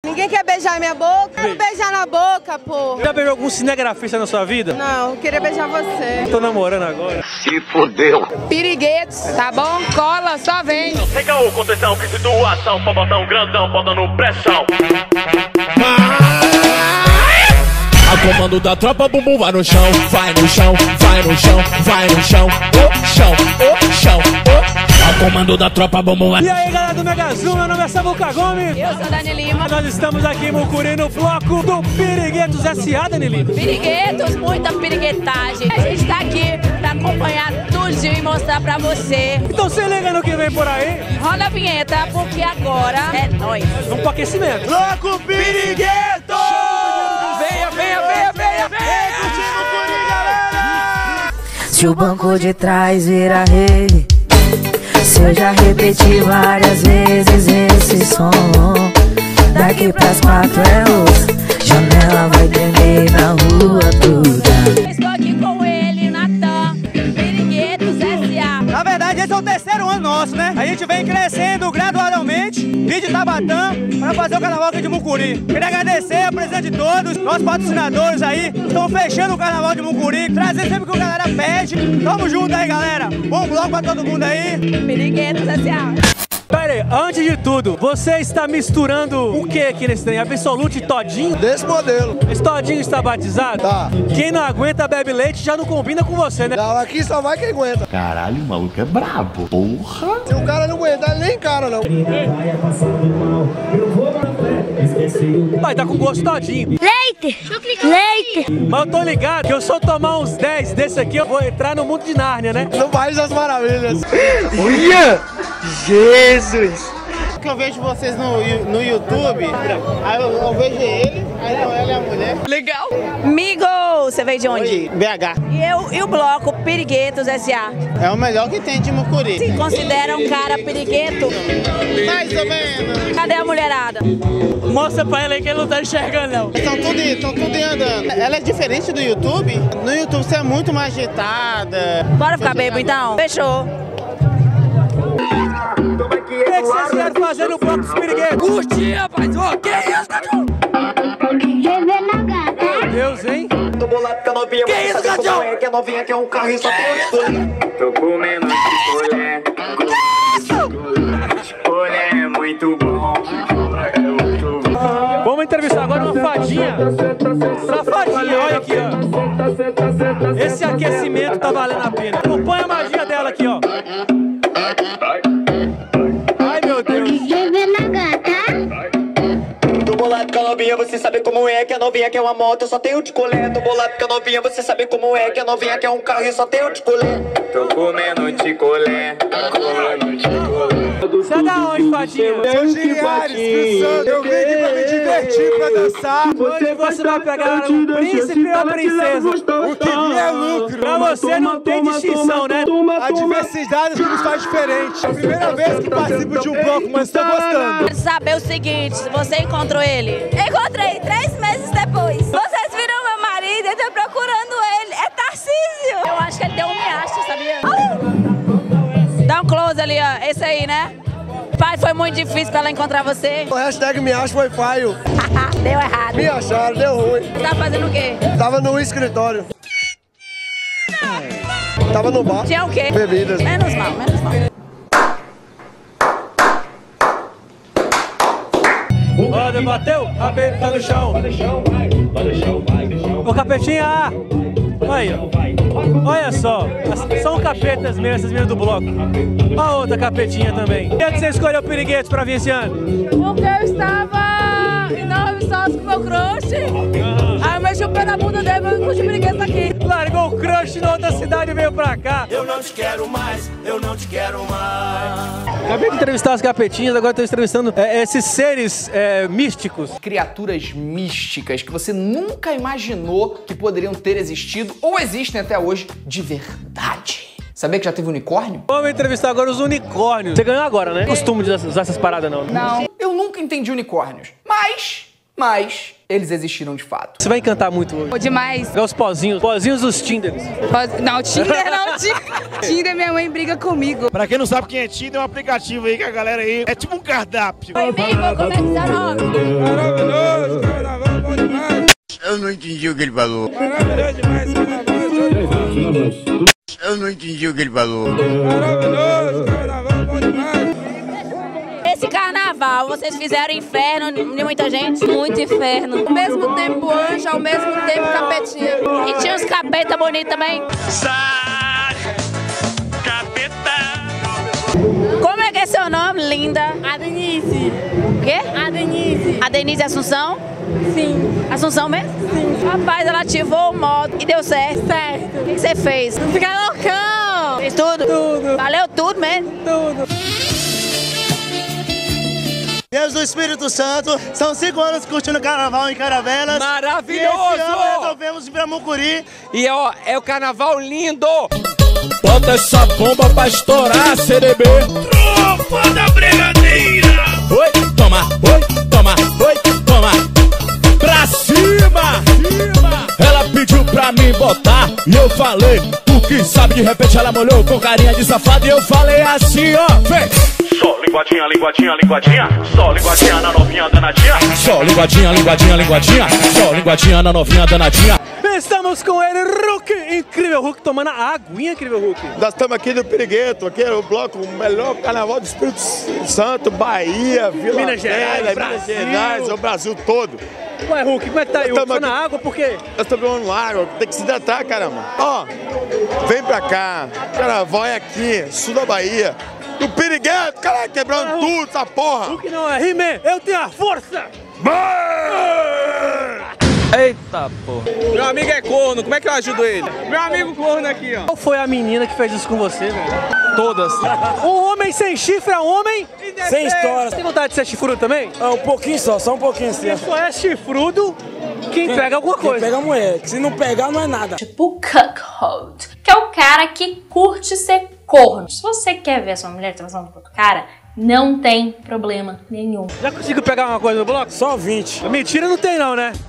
Ninguém quer beijar minha boca? Quero beijar na boca, pô. Já beijou algum cinegrafista na sua vida? Não, eu queria beijar você. Tô namorando agora. Se fodeu. Piriguetos, tá bom? Cola, só vem. Recaô, contenção, que situação. Pra botar um grandão, botando pressão. A comando da tropa, bumbum vai no chão, vai no chão, vai no chão, vai no chão, chão, chão. A comando da tropa, bumbum vai. E aí, galera do Mega Zoom, meu nome é Samuca Gomes. Eu sou a Dani Lima. Nós estamos aqui em Mucuri no bloco do Piriguetos S.A., Dani Lima. Piriguetos, muita piriguetagem. A gente tá aqui pra acompanhar tudinho e mostrar pra você. Então se liga no que vem por aí. Roda a vinheta, porque agora é nóis. Vamos pro aquecimento. Bloco Pirigueto! Venha, venha, venha, venha, venha! Se o banco de trás vira rede, se eu já repeti várias vezes esse som, daqui pras 4 é osso, janela vai tremer na rua toda. Estou aqui com ele, Natan, Piriguetos S.A. Na verdade, esse é o terceiro ano nosso, né? A gente vem crescendo gradualmente, de Tabatã, para fazer o carnaval aqui de Mucuri. Queria agradecer a presença de todos, nossos patrocinadores aí, que estão fechando o carnaval de Mucuri, trazendo sempre o que a galera pede. Tamo junto aí, galera. Bom bloco pra todo mundo aí. Piriguetos S.A. Pera aí, antes de tudo, você está misturando o que aqui nesse trem? Absolute e Todinho? Desse modelo. Esse Todinho está batizado? Tá. Quem não aguenta bebe leite já não combina com você, né? Não, aqui só vai quem aguenta. Caralho, o maluco é brabo. Porra. Se o cara não aguentar, ele nem encara, não. Vai dar com gosto Todinho. Leite! Leite! Mas eu tô ligado que eu só tomar uns 10 desse aqui, eu vou entrar no mundo de Nárnia, né? No País das Maravilhas. Olha! Jesus! Que eu vejo vocês no YouTube, aí eu vejo ele, aí não, ela é a mulher. Legal. Migo, você veio de onde? BH. E o bloco Piriguetos S.A. É o melhor que tem de Mucuri. Se considera um cara pirigueto? Mais ou menos. Cadê a mulherada? Mostra pra ele aí que ele não tá enxergando, não. Estão tudo andando. Ela é diferente do YouTube. No YouTube você é muito mais agitada. Bora ficar bebo então? Fechou. O que vocês vieram fazer no bloco dos Piriguetos? Curti, rapaz! Ô, que isso, cachorro? Meu Deus, hein? Que isso, cachorro? Que a novinha quer um carro e só tem tô comendo colher. Colher é muito bom. Vamos entrevistar agora uma fadinha. Safadinha, olha aqui, ó. Esse aquecimento tá valendo a pena. Acompanha a magia dela aqui, ó. Ai, meu Deus. Tô bolado com a novinha, você sabe como é. Que a novinha quer uma moto, eu só tenho de colher. Tô bolado com a novinha, você sabe como é. Que a novinha quer um carro e só tenho de colher. Tô comendo de colher. Você é da onde, fadinha? Eu vim aqui pra me divertir, pra dançar. Hoje você vai pegar um príncipe ou a princesa? O que vier é lucro. Pra você não tem distinção, né? A diversidade que nos faz diferente. É a primeira vez que participo de um bloco, mas tô gostando. Quero saber o seguinte, se você encontrou ele. Encontrei 3 meses depois. Vocês viram meu marido, eu tô procurando ele. É Tarcísio. Eu acho que ele deu um miasto, sabia? Dá um close ali, ó. Esse aí, né? Pai, foi muito difícil pra ela encontrar você. O hashtag me acha foi falho. Deu errado. Me acharam, deu ruim. Você tá fazendo o quê? Tava no escritório. Tava no bar. Tinha o quê? Bebidas. Menos mal, menos mal. Ó, bateu, capeta tá no chão. Ô, capetinha! Aí, ó. Olha só, são capetas mesmo, essas meninas do bloco. A outra capetinha também. Por que você escolheu Piriguetos pra vir esse ano? Porque eu estava em Nova Viçosa com meu crush. Aí eu mexi o pé na bunda dele e eu curti Piriguetos aqui. Largou o crush na outra cidade e veio pra cá. Eu não te quero mais, eu não te quero mais. Acabei de entrevistar as capetinhas, agora estou entrevistando esses seres místicos. Criaturas místicas que você nunca imaginou que poderiam ter existido ou existem até hoje de verdade. Sabia que já teve unicórnio? Vamos entrevistar agora os unicórnios. Você ganhou agora, né? Costume de usar essas paradas, não? Não. Eu nunca entendi unicórnios. Mas eles existiram de fato. Você vai encantar muito hoje. Demais. Pegar os pozinhos dos Tinders. Não, Tinder não, Tinder minha mãe briga comigo. Pra quem não sabe quem é Tinder, é um aplicativo aí que a galera aí... É tipo um cardápio. Oi, amigo, como é que você é o nome? entendi o que ele falou. Maravilhoso demais, carnaval. Eu não entendi o que ele falou. Maravilhoso, carnaval bom demais. Esse carnaval, vocês fizeram inferno de muita gente? Muito inferno. Ao mesmo tempo anjo, ao mesmo tempo capetinha. E tinha uns capeta bonitos também? Sai, capeta. Como é que é seu nome, linda? Adenise. O quê? Adenise. A Denise Assunção? Sim. Assunção mesmo? Sim. Rapaz, ela ativou o modo e deu certo. Certo. O que você fez? Fica loucão. Fez tudo? Tudo. Valeu tudo mesmo? Tudo. Deus do Espírito Santo, são 5 anos curtindo carnaval em Caravelas. Maravilhoso! E esse ano resolvemos ir pra Mucuri. E ó, é o carnaval lindo! Bota essa bomba pra estourar, CDB. Tropa da brigadeira. Oi, toma, oi, toma. Pra cima! Ela pediu pra mim botar e eu falei, tu que sabe, de repente ela molhou com carinha de safado e eu falei assim, ó, vem! Só linguadinha, linguadinha, linguadinha. Só linguadinha na novinha danadinha. Só linguadinha, linguadinha, linguadinha. Só linguadinha na novinha danadinha. Estamos com ele, Hulk, incrível Hulk, tomando a aguinha, incrível Hulk. Nós estamos aqui no Pirigueto, aqui é o bloco, o melhor carnaval do Espírito Santo, Bahia, Vila Minas Gerais, Velha, Brasil. Minas Gerais, o Brasil todo. Ué, Hulk, como é que tá aí? Hulk, na água, por quê? Nós estamos tomando água, tem que se hidratar, caramba. Ó, vem pra cá, carnaval é aqui, sul da Bahia. No Pirigueto, caralho, quebrando tudo, essa porra. Hulk não é, He-Man, eu tenho a força! Eita, porra. Meu amigo é corno, como é que eu ajudo ele? Meu amigo corno aqui, ó. Qual foi a menina que fez isso com você, velho? Todas. Um homem sem chifre é um homem Sem história. Tem vontade de ser chifrudo também? Ah, um pouquinho só um pouquinho assim. Só é chifrudo quem pega alguma coisa. Pega a mulher, se não pegar não é nada. Tipo cuckold, que é o cara que curte ser corno. Se você quer ver a sua mulher transando com outro cara, não tem problema nenhum. Já conseguiu pegar uma coisa no bloco? Só 20. Mentira não tem não, né?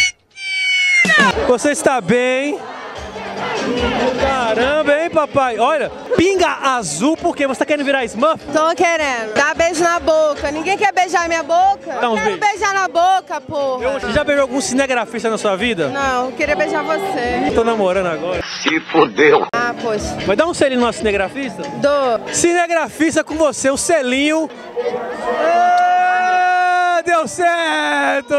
Você está bem? Caramba, hein, papai? Olha, pinga azul, porque você tá querendo virar Smurf? Tô querendo. Dá beijo na boca. Ninguém quer beijar minha boca? Dá uns Quero beijos. beijar na boca, porra. Você já beijou algum cinegrafista na sua vida? Não, eu queria beijar você. Tô namorando agora. Se fodeu. Ah, poxa. Vai dar um selinho no nosso cinegrafista? Dou. Cinegrafista com você, o selinho. Ah, deu certo!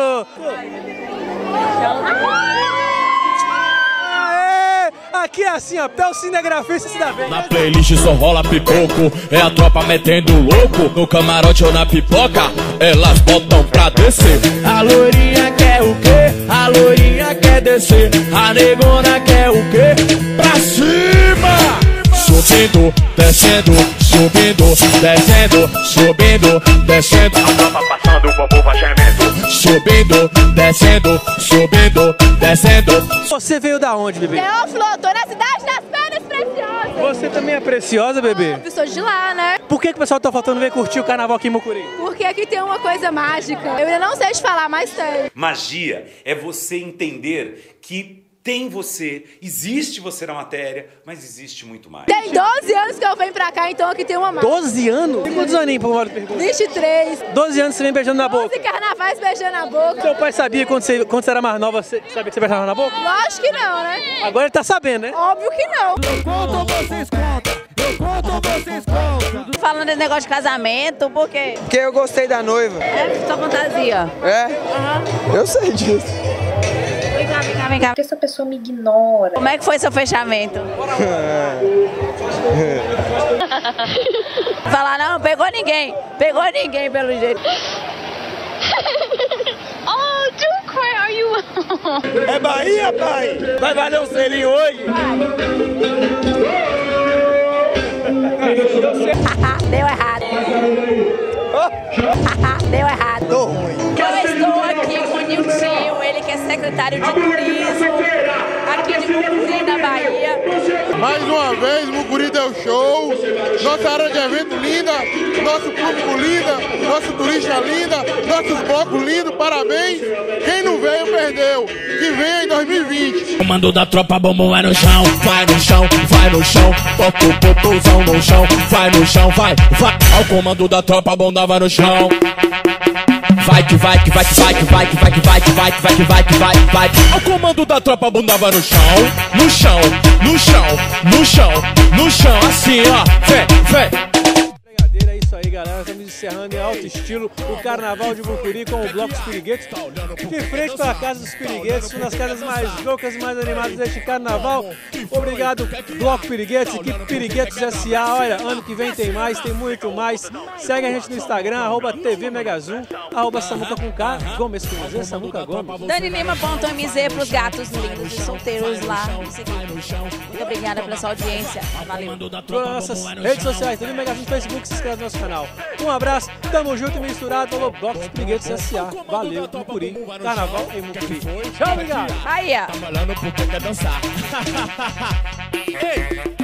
Aqui é assim, ó, até o cinegrafista se dá bem. Na playlist só rola pipoco, é a tropa metendo louco. No camarote ou na pipoca, elas botam pra descer. A loirinha quer o quê? A loirinha quer descer. A negona quer o quê? Pra cima! Subindo, descendo, subindo, descendo, subindo, descendo. A tropa passando, o bambu vai gemendo. Subindo, descendo, subindo, descendo. Você veio da onde, bebê? Teófilo, tô na cidade das pedras preciosas. Você também é preciosa, bebê? Eu sou de lá, né? Por que o pessoal tá faltando ver curtir o carnaval aqui em Mucuri? Porque aqui tem uma coisa mágica. Eu ainda não sei te falar, mas tem. Magia é você entender que tem você, existe você na matéria, mas existe muito mais. Tem 12 anos que eu venho pra cá, então aqui tem uma mágica. 12 anos? Tem quantos aninhos, por favor, pergunta? 23. 12 anos você vem beijando na boca? 12 carnavais beijando na boca. Seu pai sabia quando você era mais nova, você sabia que você beijava na boca? Lógico que não, né? Agora ele tá sabendo, né? Óbvio que não. Eu conto ou vocês contam? Eu conto ou vocês contam? Falando desse negócio de casamento, por quê? Porque eu gostei da noiva. É sua fantasia. É? Aham. Eu sei disso. Vem cá, vem cá, vem cá. Porque essa pessoa me ignora. Como é que foi seu fechamento? Falar, não pegou ninguém pelo jeito. Oh, don't cry, are you? É Bahia, pai? Vai valer um selinho hoje? Deu errado. Deu errado. Tô ruim. Eu estou aqui com o Niltinho, ele que é secretário de turismo aqui de Mucuri, na Bahia. Mais uma vez, Mucuri deu show. Nossa área de evento linda, nosso público linda, nosso turista linda, nossos blocos lindos, parabéns. Quem não veio, perdeu. Que venha em 2020. Comando da tropa, bumbum vai no chão, vai no chão, vai no chão. Bota o popozão no chão, vai no chão, vai. Ao comando da tropa, bunda vai no chão. vai, que vai, que vai, que vai, que vai, que vai, que vai, que vai, que vai, que vai, que vai, que vai. Ao comando da tropa, bunda vai no chão, no chão, no chão, no chão, no chão, assim, ó, vem. É isso aí, galera, estamos encerrando em alto estilo o Carnaval de Mucuri com o Bloco dos Piriguetos, de frente para a Casa dos Piriguetos, uma das casas mais loucas e mais animadas deste Carnaval. Obrigado, Bloco Piriguetos, equipe Piriguetos SA. Olha, ano que vem tem mais, tem muito mais. Segue a gente no Instagram, @TV Megazum, @Samuca com K, Gomes com Z, Samuca Gomes. DaniLima.mz pros gatos lindos e solteiros lá. Muito obrigada pela sua audiência. Valeu. Para nossas redes sociais, TV Megazum, Facebook, se inscreve no nosso canal. Um abraço, tamo junto e misturado, falou Bloco dos Piriguetos SA. Valeu, Mucuri, Carnaval em Mucuri. Tchau, obrigado. Aí, ó. Tá malhando porque quer dançar. Ei!